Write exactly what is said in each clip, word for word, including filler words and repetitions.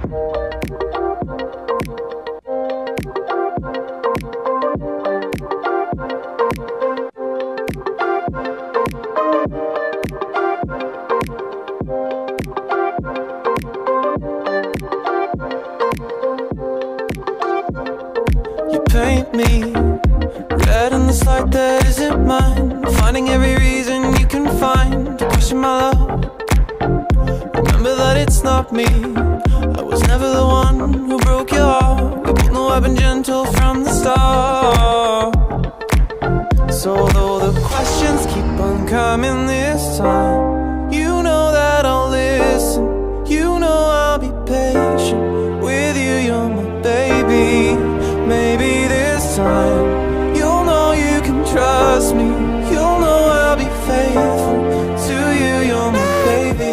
You paint me red in this light that isn't mine, finding every reason you can find to question my love. Remember that it's not me, I was never the one who broke your heart. We both know I've been gentle from the start. So though the questions keep on coming this time, you know that I'll listen, you know I'll be patient with you, you're my baby. Maybe this time you'll know you can trust me, you'll know I'll be faithful to you, you're my baby.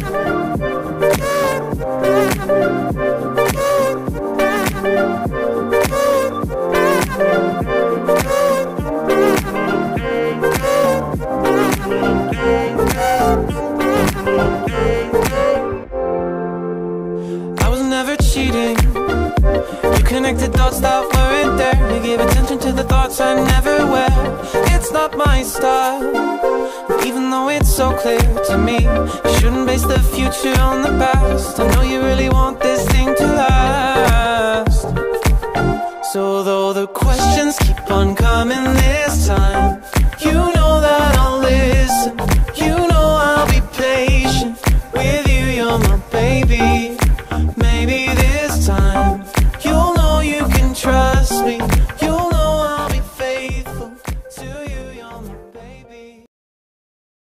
I was never cheating, you connected dots that weren't there. You gave attention to the thoughts I never wear. It's not my style, even though it's so clear to me. You shouldn't base the future on the past. I know you really want this thing to last. So though the questions keep on coming